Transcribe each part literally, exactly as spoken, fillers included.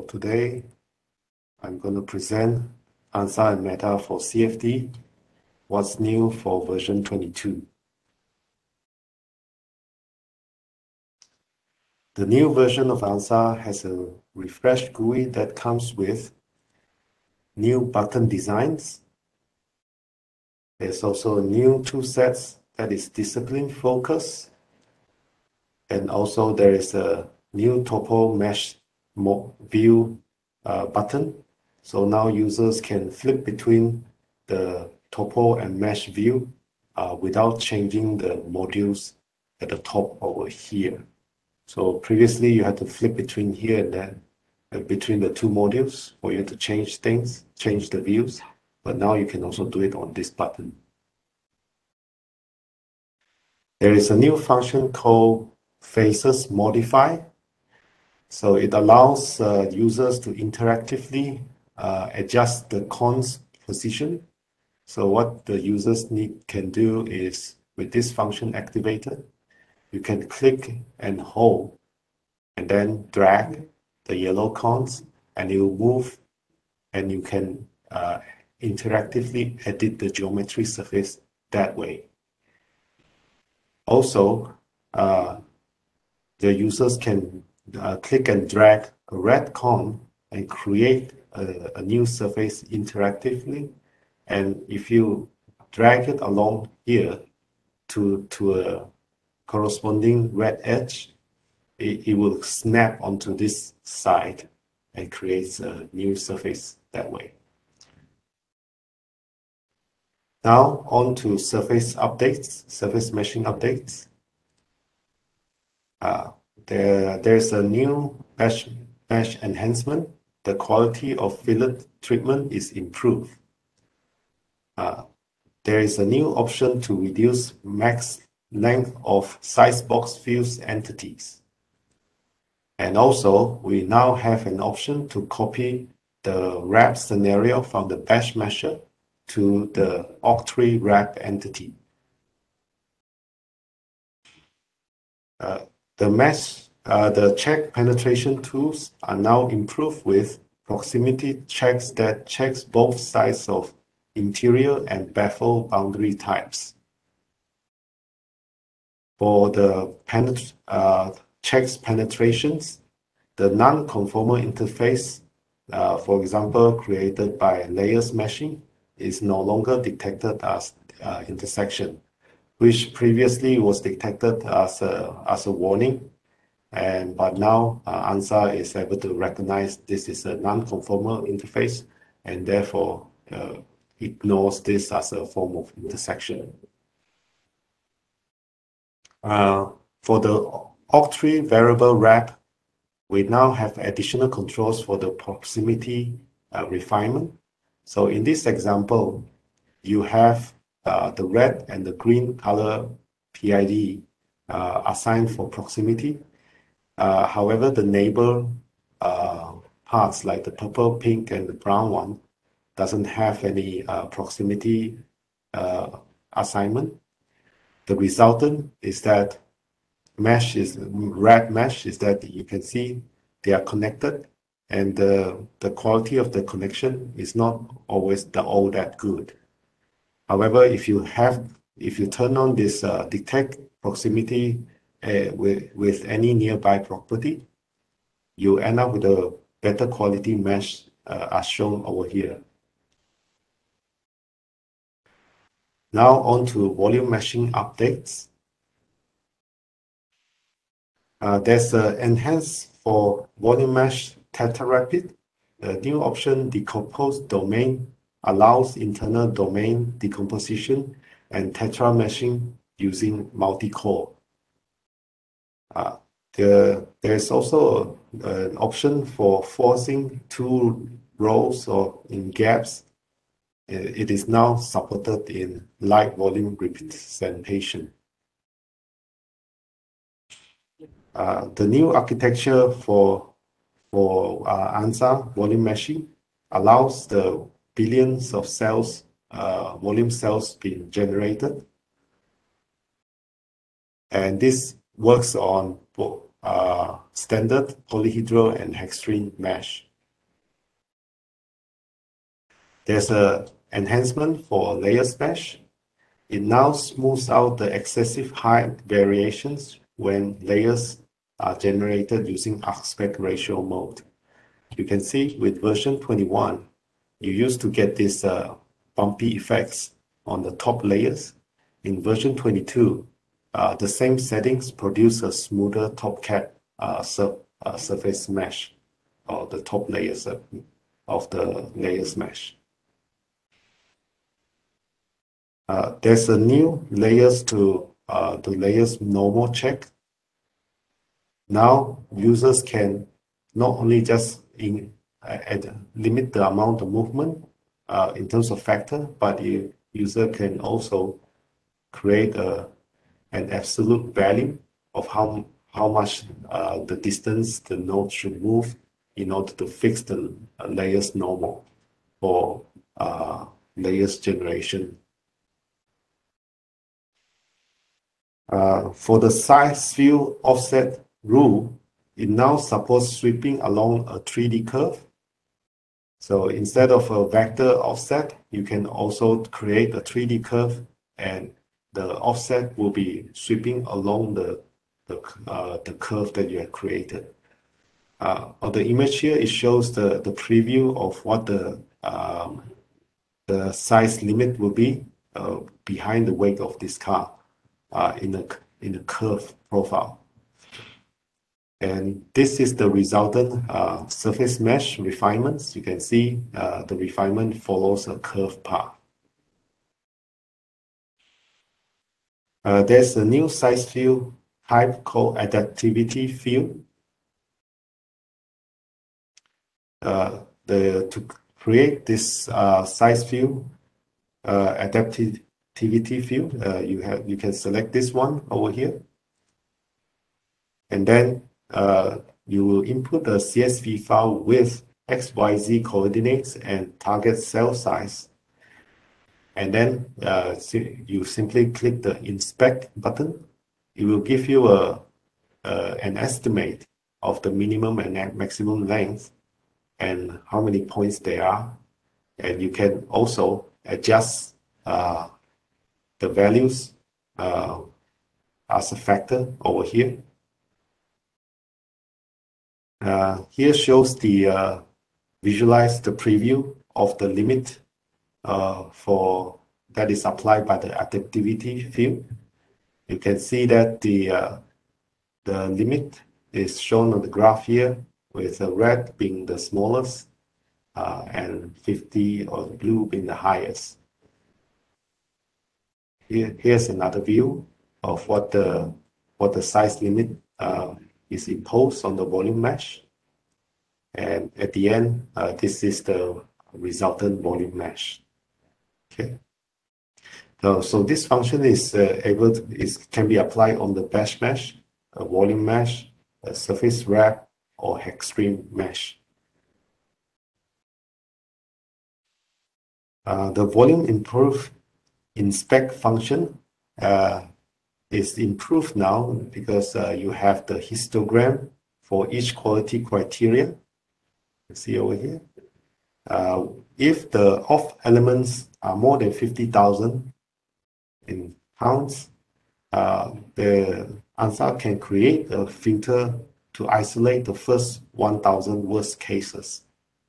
today I'm going to present ANSA and Meta for C F D, what's new for version twenty-two. The new version of ANSA has a refreshed G U I that comes with new button designs. There's also a new toolsets that is discipline focused. And also there is a new topo mesh view uh, button. So now users can flip between the topo and mesh view uh, without changing the modules at the top over here. So previously you had to flip between here and then uh, between the two modules, or you had to change things, change the views. But now you can also do it on this button. There is a new function called Faces Modify. So it allows uh, users to interactively uh, adjust the con's position. So what the users need can do is, with this function activated, you can click and hold and then drag the yellow cons, and it will move, and you can uh, interactively edit the geometry surface that way. Also, uh, the users can uh, click and drag a red con and create a, a new surface interactively. And if you drag it along here to, to a corresponding red edge, it, it will snap onto this side and creates a new surface that way. Now on to surface updates, surface meshing updates. Uh, there, there's a new mesh, mesh enhancement. The quality of fillet treatment is improved. Uh, there is a new option to reduce max length of size box fuse entities. And also, we now have an option to copy the wrap scenario from the bash mesher to the octree wrap entity. Uh, the mesh, uh, the check penetration tools are now improved with proximity checks that checks both sides of interior and baffle boundary types. For the penet uh, checks penetrations, the non-conformal interface, uh, for example, created by layers meshing, is no longer detected as uh, intersection, which previously was detected as a, as a warning. And but now uh, ANSA is able to recognize this is a non-conformal interface, and therefore uh, ignores this as a form of intersection. Uh, for the octree variable wrap, we now have additional controls for the proximity uh, refinement. So in this example, you have uh, the red and the green color P I D uh, assigned for proximity. Uh, however, the neighbor uh, parts like the purple, pink, and the brown one doesn't have any uh, proximity uh, assignment. The resultant is that mesh is red mesh is that you can see they are connected, and the, the quality of the connection is not always the, all that good. However, if you have if you turn on this uh, detect proximity uh, with, with any nearby property, you end up with a better quality mesh uh, as shown over here. Now on to volume meshing updates. Uh, there's an enhance for volume mesh tetrarapid. The new option, decompose domain, allows internal domain decomposition and tetra meshing using multi-core. Uh, there, there's also an option for forcing two rows or in gaps. It is now supported in light volume representation. Uh, the new architecture for, for uh, ANSA volume meshing allows the billions of cells, uh, volume cells being generated. And this works on both uh, standard polyhedral and hexagon mesh. There's a enhancement for layers mesh. It now smooths out the excessive height variations when layers are generated using aspect ratio mode. You can see with version twenty-one, you used to get these uh, bumpy effects on the top layers. In version twenty-two, uh, the same settings produce a smoother top cap uh, sur uh, surface mesh, or the top layers of, of the layers mesh. Uh, there's a new layers to uh, the layers normal check. Now users can not only just in, uh, add, limit the amount of movement uh, in terms of factor, but the user can also create a, an absolute value of how, how much uh, the distance the node should move in order to fix the uh, layers normal for uh, layers generation. Uh, for the size field offset rule, it now supports sweeping along a three D curve. So instead of a vector offset, you can also create a three D curve, and the offset will be sweeping along the the, uh, the curve that you have created. Uh, on the image here, it shows the, the preview of what the um, the size limit will be uh, behind the wake of this car uh, in a in a curve profile. And this is the resultant uh, surface mesh refinements. You can see uh, the refinement follows a curve path. Uh, there's a new size field type called adaptivity field. Uh, the, to create this uh, size field, uh, adaptivity field, uh, you have you can select this one over here, and then uh, you will input a C S V file with X Y Z coordinates and target cell size. And then uh, you simply click the inspect button. It will give you a, uh, an estimate of the minimum and maximum length and how many points there are. And you can also adjust uh, the values uh, as a factor over here. Uh, here shows the uh, visualize the preview of the limit uh, for that is applied by the adaptivity field. You can see that the uh, the limit is shown on the graph here, with the red being the smallest uh, and fifty or the blue being the highest. Here, here's another view of what the what the size limit uh, is imposed on the volume mesh. And at the end, uh, this is the resultant volume mesh. Okay. So, so this function is uh, able to, is can be applied on the batch mesh, a volume mesh, a surface wrap, or extreme mesh. Uh, the volume improve inspect function uh, is improved now because uh, you have the histogram for each quality criteria. You see over here. Uh, if the off elements are more than fifty thousand in pounds, uh, the ANSA can create a filter to isolate the first one thousand worst cases.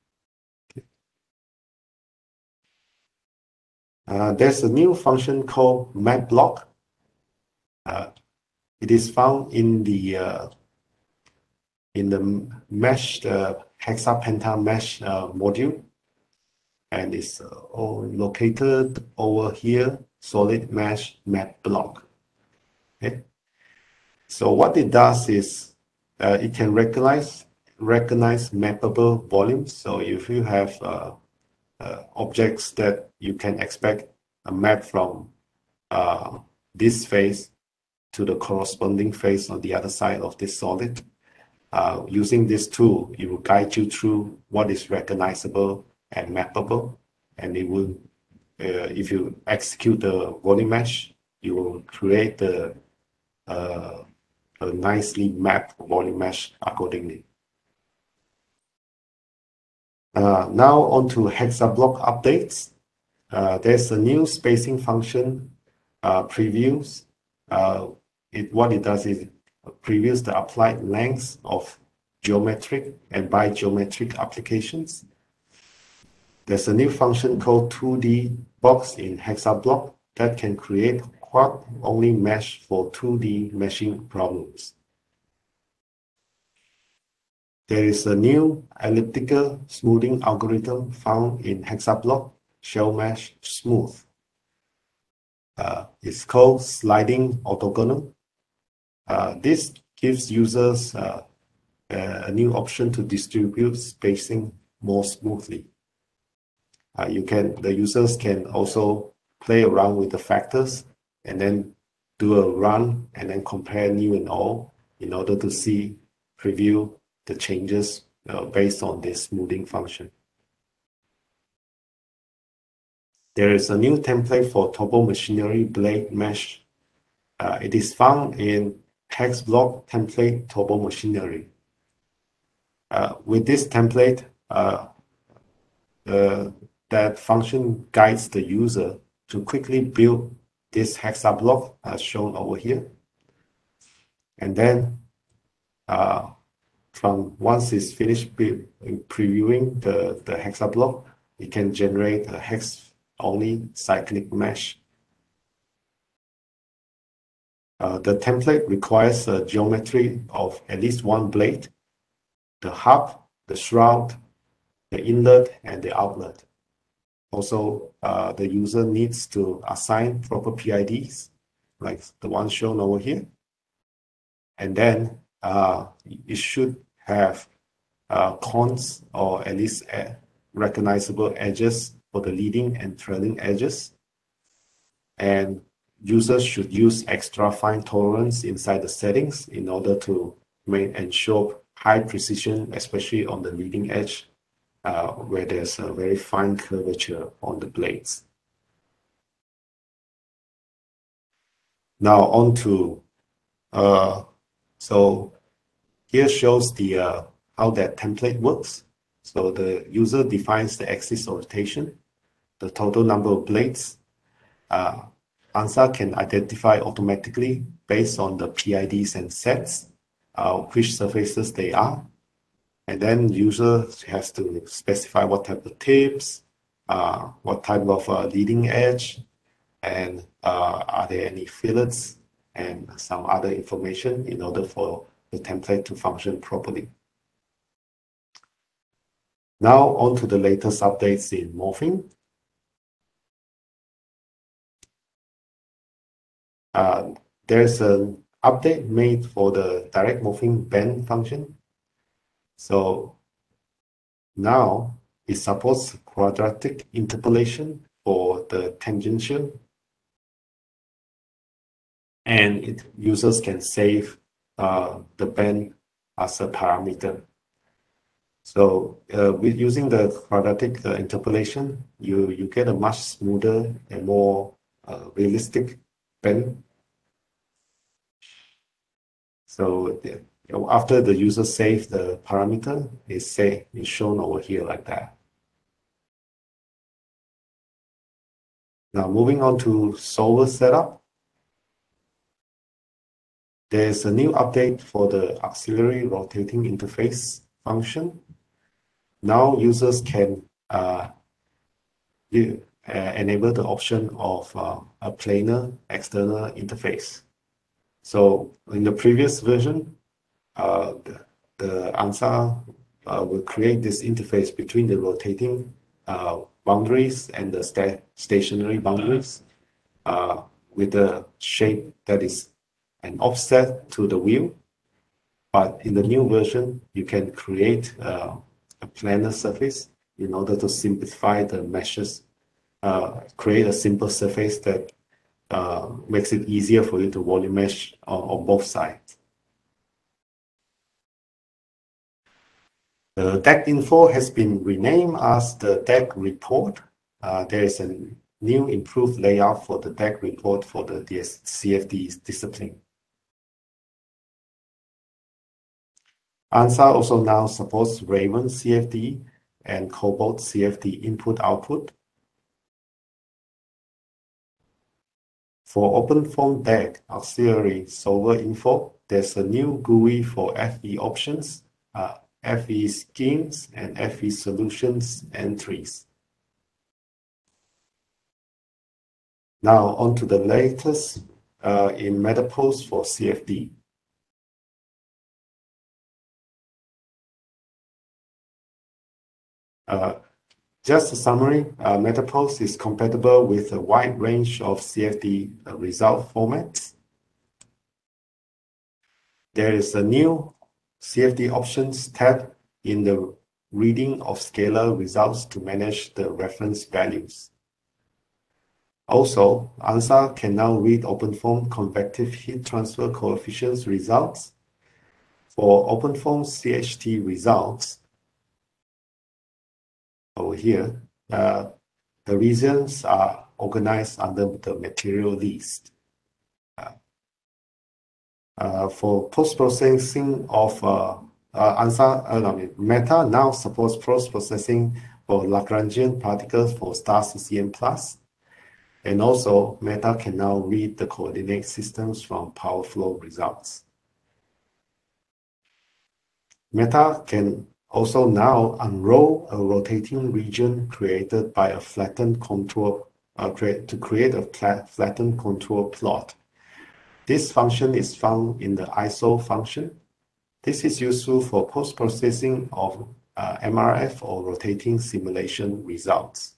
Uh, there's a new function called map block. Uh, it is found in the uh, in the mesh uh, hexapenta mesh uh, module, and it's uh, all located over here. Solid mesh map block. Okay. So what it does is uh, it can recognize recognize mappable volumes. So if you have uh, uh, objects that you can expect a map from uh, this face to the corresponding face on the other side of this solid, uh, using this tool, it will guide you through what is recognizable and mappable, and it will, uh, if you execute the volume mesh, you will create the uh, a nicely mapped volume mesh accordingly. Uh, now on to Hexablock updates. Uh, there's a new spacing function uh, previews. Uh, it, what it does is previews the applied lengths of geometric and bigeometric applications. There's a new function called two D box in Hexablock that can create quad-only mesh for two D meshing problems. There is a new elliptical smoothing algorithm found in Hexablock Shell Mesh Smooth. Uh, it's called sliding orthogonal. Uh, this gives users uh, a new option to distribute spacing more smoothly. Uh, you can, the users can also play around with the factors and then do a run and then compare new and all in order to see, preview the changes uh, based on this smoothing function. There is a new template for turbomachinery blade mesh. Uh, it is found in Hexblock template turbomachinery. Uh, with this template, uh, uh, that function guides the user to quickly build this hexablock as shown over here. And then uh, from once it's finished previewing the, the hexablock, it can generate a hex-only cyclic mesh. Uh, the template requires a geometry of at least one blade, the hub, the shroud, the inlet, and the outlet. Also, uh, the user needs to assign proper P I Ds, like the one shown over here. And then uh, it should have uh, cons or at least uh, recognizable edges for the leading and trailing edges. And users should use extra fine tolerance inside the settings in order to make, ensure high precision, especially on the leading edge, uh, where there's a very fine curvature on the blades. Now on to, uh, so here shows the uh, how that template works. So the user defines the axis of rotation, the total number of blades. Uh, ANSA can identify automatically based on the P I Ds and sets, uh, which surfaces they are. And then user has to specify what type of tips, uh, what type of uh, leading edge, and uh, are there any fillets and some other information in order for the template to function properly. Now on to the latest updates in morphing. Uh, there's an update made for the direct morphing bend function. So now it supports quadratic interpolation for the tangential, and it, users can save uh, the bend as a parameter. So uh, with using the quadratic uh, interpolation, you, you get a much smoother and more uh, realistic bend. So the, after the user saves the parameter, it's, say, it's shown over here like that. Now moving on to solver setup. There's a new update for the auxiliary rotating interface function. Now users can uh, you, uh, enable the option of uh, a planar external interface. So in the previous version, uh, the, the ANSA uh, will create this interface between the rotating uh, boundaries and the sta stationary boundaries uh, with a shape that is an offset to the wheel. But in the new version, you can create uh, a planar surface in order to simplify the meshes, uh, create a simple surface that uh, makes it easier for you to volume mesh on, on both sides. The deck info has been renamed as the deck report. Uh, there is a new improved layout for the deck report for the C F D discipline. ANSA also now supports Raven C F D and Cobalt C F D input-output. For OpenFOAM D E C auxiliary solver info, there's a new G U I for F E options, uh, F E schemes, and F E solutions entries. Now on to the latest uh, in Matterpose for C F D. Uh, just a summary, uh, Matterpose is compatible with a wide range of C F D uh, result formats. There is a new C F D options tab in the reading of scalar results to manage the reference values. Also, ANSA can now read OpenFOAM convective heat transfer coefficients results. For OpenFOAM C H T results, over here, uh, the regions are organized under the material list. Uh, uh, for post-processing of uh, uh, ANSA, uh, no, Meta now supports post-processing for Lagrangian particles for star C C M plus. And also, Meta can now read the coordinate systems from PowerFlow results. Meta can also now unroll a rotating region created by a flattened contour uh, create, to create a flat, flattened contour plot. This function is found in the I S O function. This is useful for post-processing of uh, M R F or rotating simulation results.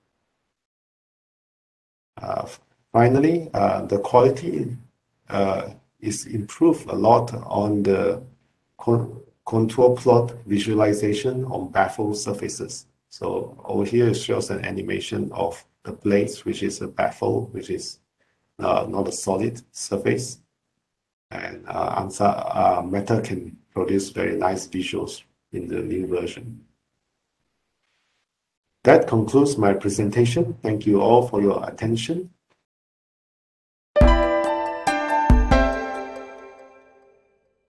Uh, finally, uh, the quality uh, is improved a lot on the con contour plot visualization on baffled surfaces. So over here it shows an animation of the blades, which is a baffle, which is uh, not a solid surface. And uh, ANSA uh, Meta can produce very nice visuals in the new version. That concludes my presentation. Thank you all for your attention.